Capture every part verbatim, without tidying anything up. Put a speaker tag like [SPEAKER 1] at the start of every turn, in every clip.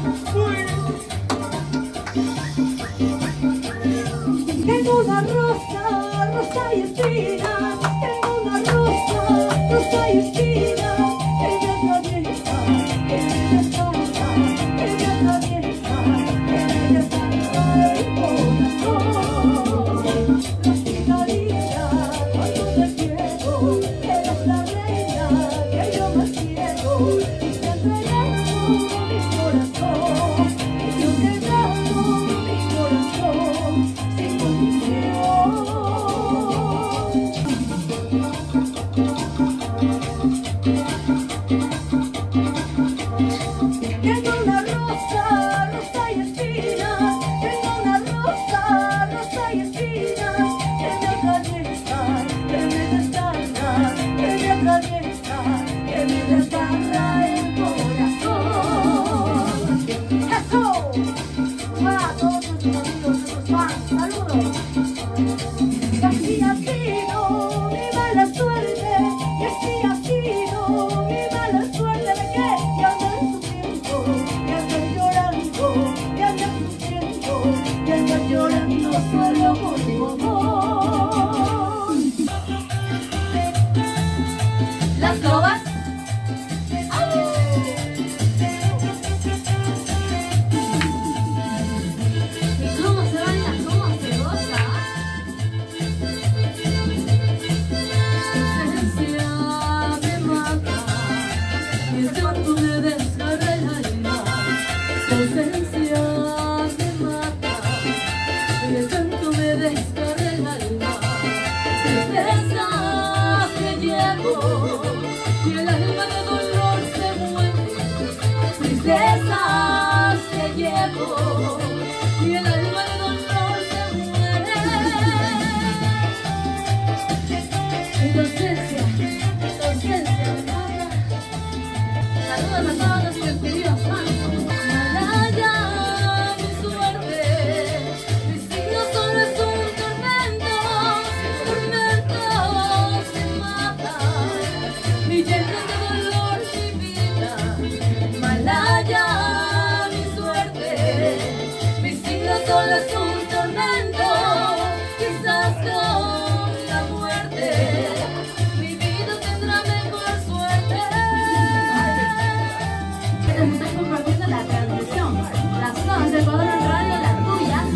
[SPEAKER 1] Tengo una rosa, rosa y espina. Tengo una rosa, rosa y espina. Ella atraviesa, ella atraviesa, ella atraviesa, ella atraviesa el corazón. Rosita cuando te quiero, eres la reina que yo más quiero. Y te entrego mi corazón, y yo te entrego mi corazón. Sin condición. Tengo una rosa, rosa y espina. Tengo una rosa, rosa y espina. Que me atraviesa, que me desgarra, que me atraviesa, que me desgarra el corazón. ¡Eso! ¡Va! Todos nuestros amigos, nuestros fans, saludos. Y así ha sido mi mala suerte, y así ha sido mi mala suerte. ¿De qué? Y andan sufriendo, y andan llorando, y andan sufriendo, y andan llorando solo por tu amor. Las lobas. ¿Cómo se baila? ¿Cómo se goza? Tu ausencia me mata, y el llanto me desgarra el alma. Tu ausencia me mata, y el llanto me desgarra el alma. Tristeza que llevo, y el alma de dolor se muere. Tristezas que llevo, y el alma de dolor se muere. Tu ausencia, tu ausencia me mata. Saludos a todos nuestros queridos fans. Malaya, mi suerte, mi signo solo es un tormento. Tormentos se matan y llenan de dolor mi vida. Malaya, mi suerte, mi signo solo es un tormento. Quizás con la muerte mi vida tendrá mejor suerte. Estás compartiendo la transmisión, las zonas de Ecuador en Radio, la tuya.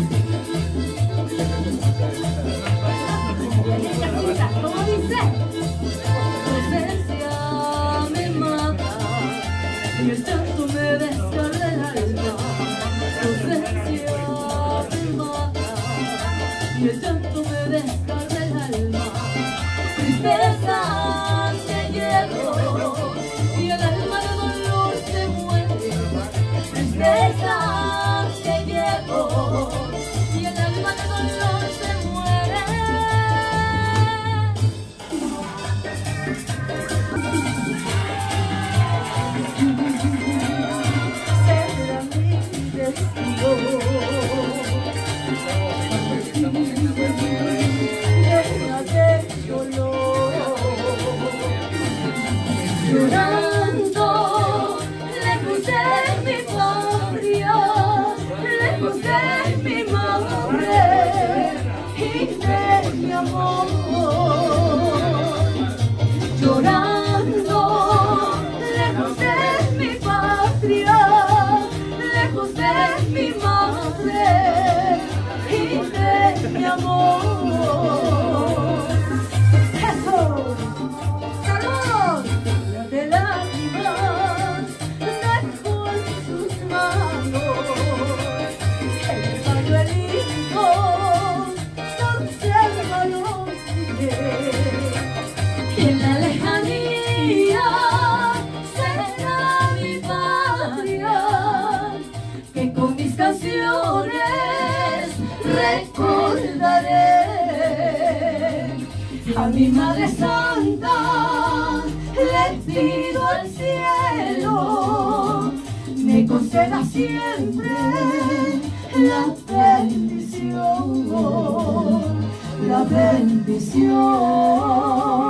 [SPEAKER 1] ¿Cómo dice? Tu ausencia me mata, y el llanto me desgarra el alma. Tu ausencia me mata, y el llanto me desgarra el alma. Tristezas que llevo, y el alma de dolor se muere. Tristezas que llevo, y el alma de dolor se muere. Será mi destino llena de dolor. Llorando, lejos de mi patria, lejos de mi madre y de mi amor. Llorando, lejos de mi patria, lejos de mi madre y de mi amor. ¡Eso! ¡Saludos! De lágrimas dejó en sus manos el pañuelito donde lo olvidé. Y en la lejanía será mi patria, que con mis canciones recordaré. A mi Madre Santa le pido al cielo me conceda siempre la bendición, la bendición.